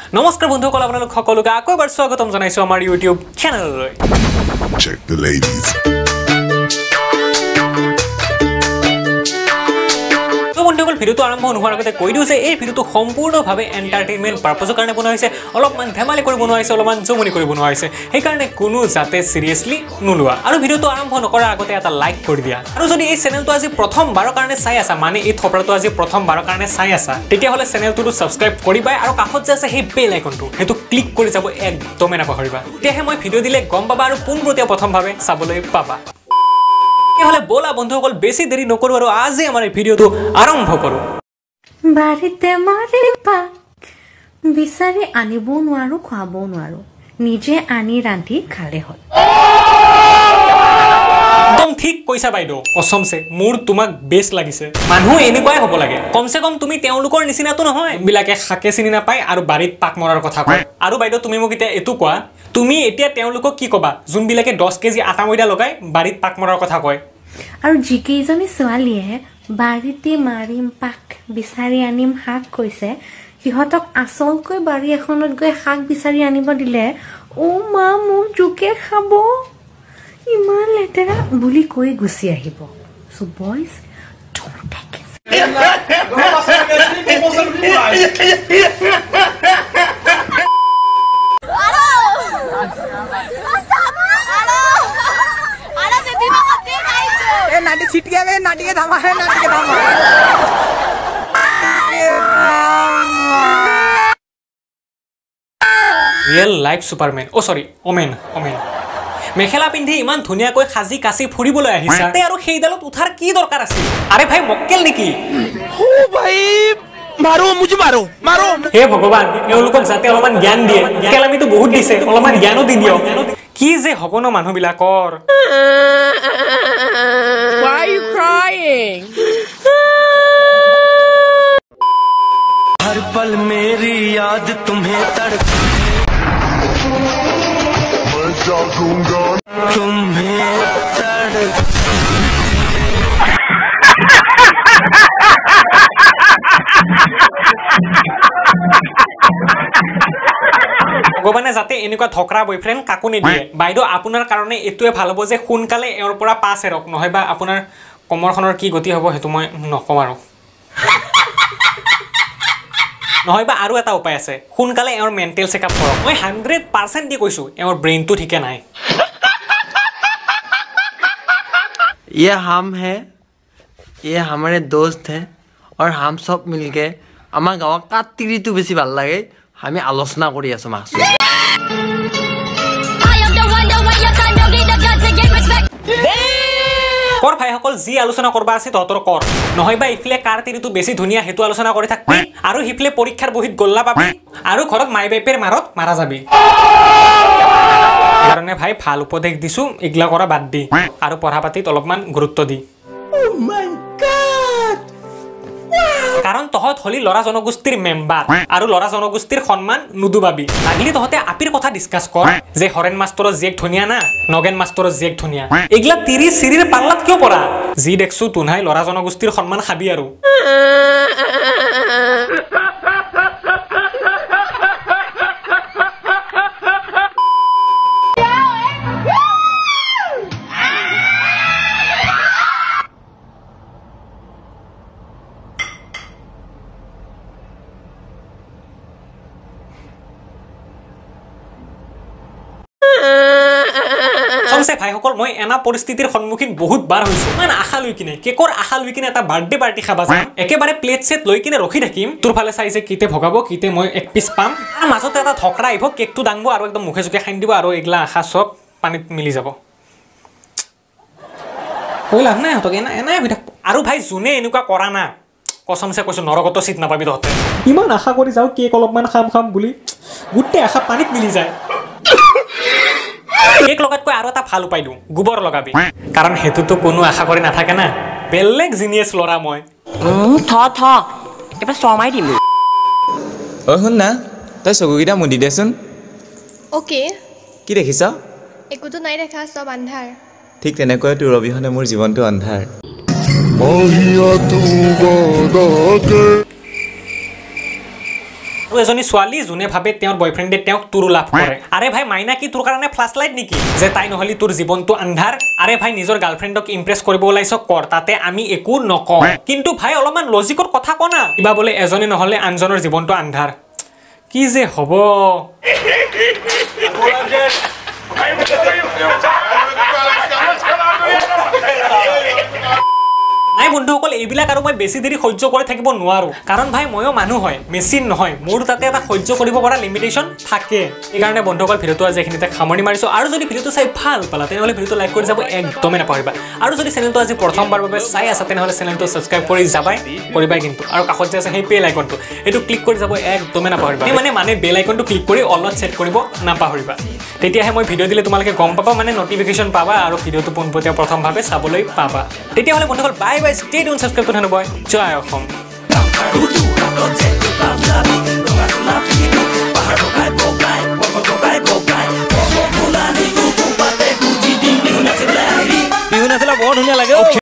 নমস্কাৰ বন্ধুসকল আপোনালোক সকলোকে আকৌ এবাৰ স্বাগতম জনাইছো আমাৰ YouTube চেনেললৈ Check the ladies বন্ধুসকল ভিডিওটো আৰম্ভ নোহোৱাৰ আগতে কৈ দিওঁ যে এই ভিডিওটো সম্পূৰ্ণভাৱে এন্টাৰটেইনমেন্ট পাৰপাছৰ কাৰণে বনোৱা হৈছে অলপমান ধেমালি কৰি বনোৱা হৈছে অলপমান জমনি কৰি বনোৱা হৈছে সেই কাৰণে কোনো যাতে সিৰিয়াসলি নুলুৱা আৰু ভিডিওটো আৰম্ভ নকৰাৰ আগতে এটা লাইক কৰি দিয়া আৰু যদি এই চেনেলটো আজি প্ৰথমবাৰৰ কাৰণে চাই আছা মানে এই থপৰাটো আজি প্ৰথমবাৰৰ কাৰণে চাই আছা তেতিয়া হলে চেনেলটো সাবস্ক্ৰাইব কৰিবা আৰু কাষত যে আছে সেই বেল আইকনটো হেতু ক্লিক কৰি যাব একদমে নাপাহৰিবা তেতিয়াহে মই ভিডিও দিলে গম পাবা আৰু পোনপটীয়া প্ৰথমভাৱে চাবলৈ পাবা হলে বলা বন্ধুসকল বেছি দেৰি নকৰো আৰু আজি আমাৰ এই ভিডিওটো আৰম্ভ কৰো বাৰিতে মাৰিম পাক বিচাৰি আনিব নোৱাৰো খুৱাব নোৱাৰো নিজে আনি ৰান্ধি খালে হ'ল একদম ঠিক কৈছা বাইদেউ কসমছে মোৰ তোমাক বেছ লাগিছে মানুহ এনেকুৱাই হ'ব লাগে কমসে কম তুমি তেওঁলোকৰ নিচিনাটো নহয় বিলাকে খাকে চিনি নাপায় আৰু বাৰিত পাক মৰাৰ কথা কয় আৰু বাইদেউ তুমি মোক এতিয়া এটো কোৱা তুমি এতিয়া তেওঁলোকক কি কবা যোন বিলাকে 10 কেজি আটা ময়দা লগাই বাৰিত পাক মৰাৰ কথা কয় আৰু জিকেইজনী ছোৱালীয়ে বাৰিতে মাৰিম পাক বিচাৰি আনিম শাক কৈছে সিহঁতক আচলকৈ বাৰি এখনত গৈ শাক বিচাৰি আনিব দিলে ও মা মোৰ জুকে খাব ইমান লেতেৰা বুলি কৈ গুচি আহিব সো বয়জ ডোন্ট টেক नाटी छिट गया वे नाटी के धामा है नाटी के धामा रियल लाइफ सुपरमैन ओ सॉरी ओमेन मेखेला पिंधि इमान धुनिया कोई खाजी कासी फुरिবলৈ আহিছা তে আৰু সেইডালত উঠাৰ কি দৰকাৰ আছে আরে ভাই মক্কেল নেকি ओ भाई मारो मुझे मारो मारो হে ভগৱান এওঁলোকক যাতে অলপমান জ্ঞান দিয়ে কেলামিটো বহুত দিছে অলপমান জ্ঞানো দি দিও কি যে হ'ব ন মানুহ বিলাকৰ Why are you crying हर पल मेरी याद तुम्हें तड़पे मैं जागूंगा तुम्हें तड़पे ভগৱানে যাতে এনেকুৱা ধকৰা বয়ফ্ৰেণ্ড কাকো নিদিয়ে বাইদেউ আপোনাৰ কাৰণে এটোৱে ভাল হ'ব যে সোনকালে এৰ পৰা পাছ এৰক নহয়বা আপোনাৰ কমৰখনৰ কি গতি হ'ব হেতু মই নকম আৰু নহয়বা আৰু এটা উপায় আছে সোনকালে এৰ মেন্টেল চেকআপ কৰক মই 100% দি কৈছো এৰ ব্ৰেইনটো ঠিকে নাই ये हम है ये हमारे दोस्त हैं और हम सब मिलके आमार गाँव कातिरितो बेसी ভাল লাগে আমি আলোচনা কৰি আছো মাছ কৰ ভাইসকল যি আলোচনা কৰবা আছে তহঁতৰ কৰ নহয়বা ইফলে কাৰ তিৰিটো বেছি ধুনীয়া হেতু আলোচনা কৰি থাকবি আৰু হিফলে পৰীক্ষাৰ বহিত গল্লা পাবি আৰু ঘৰত মাই বাইপেৰ মাৰত মাৰা যাবি কাৰণে ভাই ভাল উপদেশ দিছো ইগলা কৰা বাদ দি আৰু পঢ়া পাতিত অলপমান গুৰুত্ব দি কাৰণ তহত হলি লৰা জনগোষ্ঠীৰ মেম্বাৰ আৰু লৰা জনগোষ্ঠীৰ সন্মান নুদুবাবি লাগলি তহতে আপিৰ কথা ডিসকাস কৰ যে হৰেন মাষ্টৰৰ জেক ধুনিয়া না নগেন মাষ্টৰৰ জেক ধুনিয়া এগলা 30 সিৰিৰ পাল্লাত কিয় পৰা যি দেখছো তুনহাই লৰা জনগোষ্ঠীৰ সন্মান খাবি আৰু সমসে ভাইসকল মই এনা পৰিস্থিতিৰ সন্মুখীন বহুত বাৰ হৈছো মানে আশা লৈ কিনে কেকৰ আশা লৈ কিনে এটা বাৰ্থডে পাৰ্টি খাবা যাম একেবাৰে প্লেট সেট লৈ কিনে ৰখি থাকিম তোৰ ফালে চাই যে কিতে ভগাব কিতে মই এক পিস পাম আৰু মাজতে এটা ধকৰা আহিব কেকটো দাংব আৰু একদম মুখে চুকে খাই দিব আৰু এগলা আশা সব পানীত মিলি যাব কইলা না হতক এনাই হৈ থাক আৰু ভাই জুনে এনেকুৱা কৰা না কসমছে কৈছো নৰকত চিট নাপাবি তহতে ইমান আশা কৰি যাও কেক অলপমান খাম বুলি গুটে আশা পানীত মিলি যায় কেক লগাতকৈ আৰু এটা ভাল উপায় দিওঁ গোবৰ লগাবি কাৰণ হেতুটো কোনো আশা কৰি নাথাকে না বেলেগ জিনিয়াছ লৰা মই থ এবাৰ শৰ্মাই দিম অ শুন না তই চকুকেইটা মুদি দেচোন ওকে কি দেখিছ একোতো নাই দেখা সব আন্ধাৰ ঠিক তেনেকৈ তোৰ অবিহনে মোৰ জীৱনটো অন্ধাৰ আৰু এজনী ছোৱালী যোনে ভাবে তেওঁৰ বয়ফ্ৰেণ্ডে তেওঁক টুৰু লাভ কৰে আৰে ভাই মাইনা কি তোৰ কাৰণে ফ্লাছ লাইট নেকি যে তাই নহলি তোৰ জীৱনটো আন্ধাৰ আৰে ভাই নিজৰ গাৰ্লফ্ৰেণ্ডক ইমপ্ৰেছ কৰিব ওলাইছ কৰ তাতে আমি একো নকওঁ কিন্তু ভাই অলপমান লজিকৰ কথা ক না কিবা বোলে এজনে নহলে আনজনৰ জীৱনটো আন্ধাৰ কি যে হ'ব নাই বন্ধুসকল এইবিলাক আৰু মই বেছি দেৰি সহ্য কৰি থাকিব নোৱাৰো কাৰণ ভাই ময়ো মানুহ হয় মেচিন নহয় মোৰ তাতে এটা সহ্য কৰিব পৰা লিমিটেশ্যন থাকে এইকাৰণে বন্ধুসকল ভিডিঅ'টো আজি এইখিনিতে সামৰণি মাৰিছোঁ আৰু যদি ভিডিঅ'টো চাই ভাল পালা তেনেহ'লে ভিডিঅ'টো লাইক কৰি যাব একদমেই নাপাহৰিবা আৰু যদি চেনেলটো আজি প্ৰথমবাৰ বাবে চাই আছা তেনেহ'লে চেনেলটো ছাবস্ক্ৰাইব কৰি যাবাই কৰিবাই কিন্তু আৰু কাষত যে আছে সেই বেল আইকনটো এইটো ক্লিক কৰি যাব একদমেই নাপাহৰিবা মানে বেল আইকনটো ক্লিক কৰি অলত ছেট কৰিব নাপাহৰিবা তেতিয়াহে মই ভিডিঅ' দিলে তোমালোকে গম পাবা মানে নটিফিকেশ্যন পাবা আৰু ভিডিঅ'টো পোনপটীয়া প্ৰথমভাৱে চাবলৈ পাবা তেতিয়াহ'লে বন্ধুসকল bye bye stay tune subscribe কৰি থৈ জয় অসম বিহু নাচিলে বৰ ধুনীয়া লাগে